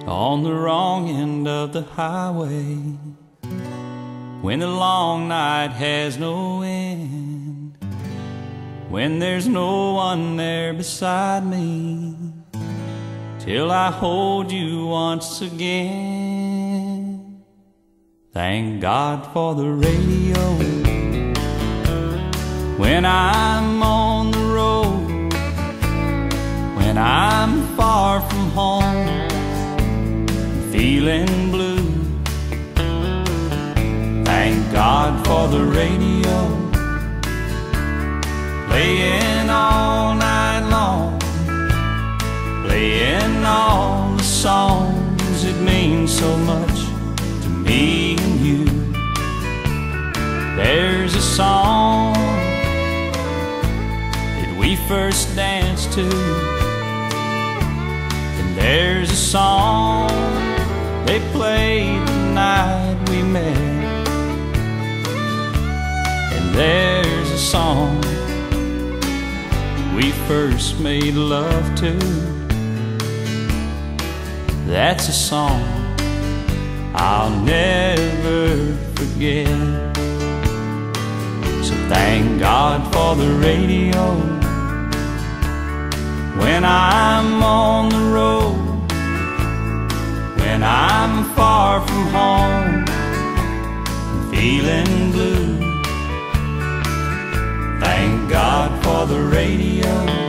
on the wrong end of the highway, when the long night has no end, when there's no one there beside me, till I hold you once again. Thank God for the radio when I'm on the road, when I'm far from home, feeling blue. Thank God for the radio, playing all night long, playing all the songs that mean so much to me and you. There's a song that we first danced to, and there's a song they played the night we met, and there's a song we first made love to. That's a song I'll never forget. So thank God for the radio when I'm on the road, when I'm far from home, feeling blue. Thank God for the radio,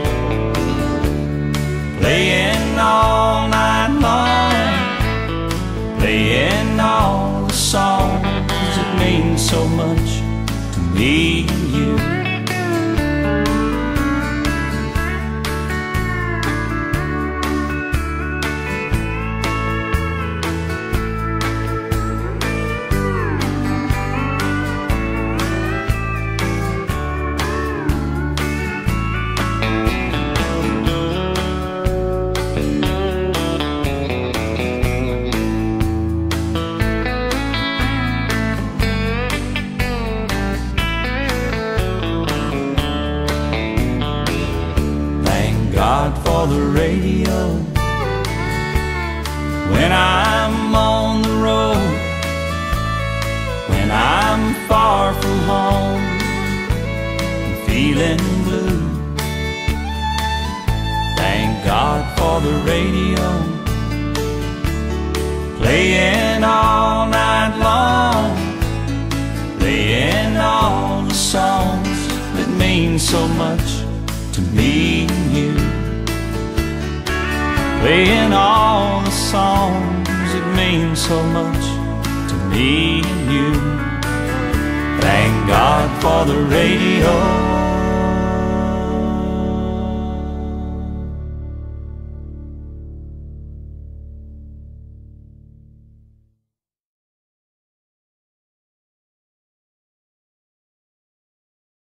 playing all night long, playing all the songs that mean so much to me and you. God for the radio when I'm on the road, when I'm far from home, feeling blue. Thank God for the radio, playing all night long, playing all the songs that mean so much to me and you, playing all the songs that mean so much to me and you. Thank God for the radio.